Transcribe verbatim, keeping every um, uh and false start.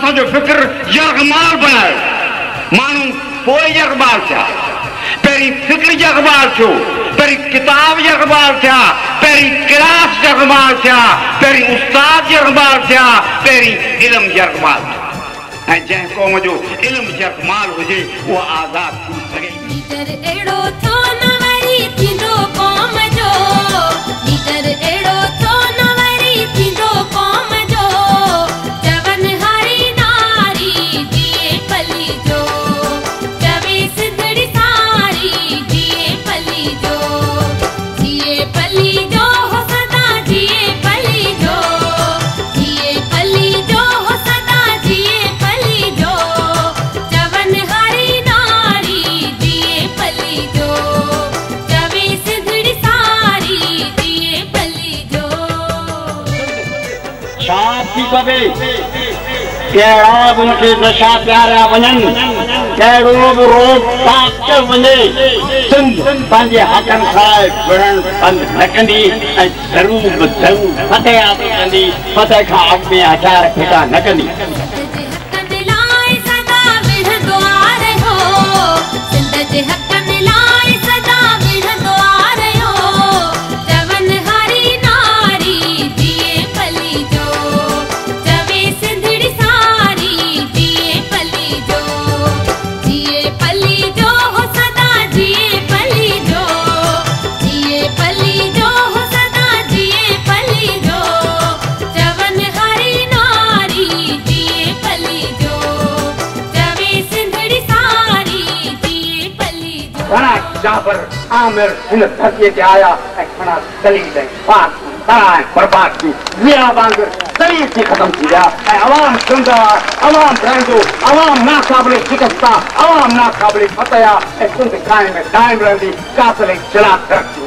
जो फिक्र यरगमाल बनायो मानू पोइ यरगमाल थिया पहिरीं फिक्र यरगमाल थियो पहिरीं किताब यरगमाल थिया पहिरीं क्लास यरगमाल थिया पहिरीं उस्ताद यरगमाल थिया पहिरीं इल्म यरगमाल थियो ऐं जंहिं क़ौम जो इल्म यरगमाल हुजे उहो आज़ाद थी सघे लीडर अहिड़ो थियो न वरी थींदो क़ौम जो लीडर अहिड़ो थियो न वरी थींदो क़ौम जो चवन हरी नारी जिए पली जो चवे सिंधड़ी सारी जिए पली जो जिए पली जो हो सदा जिए पली जो जिए पली जो हो सदा जिए पली जो चवन हरी नारी जिए पली जो चवे सिंधड़ी सारी जिए पली जो छा थी सघे कहिड़ा बि मूंखे नशा प्यारा वञनि कहिड़ो बि रोक टाक ते वञे सिंध पंहिंजे हक़नि सां विढ़णु बंदि न कंदी ऐं ज़रूर बि ज़रूर फतेह हासिल कंदी फतेह खां अॻु में हथियार फेटा न कंदी सिंध जे हक़नि लाइ सदा विढ़ंदो आ रहियो सिंध जे हक़नि लाइ सदा विढ़ंदो आ रहियो चवन हरी नारी जिए पली जो चवे सिंधड़ी सारी जिए पली जो जिए पली जो हो सदा जिए पली जो जिए पली जो हो सदा जिए पली जो चवन हरी नारी जिए पली जो चवे सिंधड़ी सारी जिए पली जो घणा जाबर आमिर हिन धरतीअ ते आया ऐं घणा दलील ऐं पाक तराए बर्बाद थी विया वांगुरु शरीर थी ख़तम थी विया ऐं अवाम चुंदा अवाम रहंदो अवाम नाक़ाबिले शिकस्त आहे अवाम नाक़ाबिले फतेह आहे ऐं सिंध क़ाइम दाइम रहंदी कातिल ऐं चिराग तरक़ी